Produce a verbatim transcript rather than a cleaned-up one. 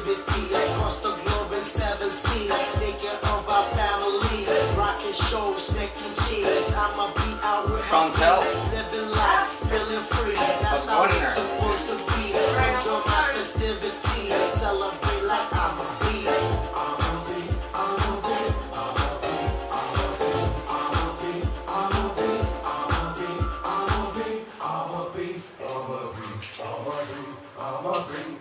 festivity across the globe in seven seas. Thinking of our families, rocking shows, making cheese. I'ma be out with my friends, living life, feeling free. That's how it's supposed to be. Enjoy my festivity and celebrate like I'm a bee. I'm a bee, I'm a bee, I'm a bee, I'm a bee.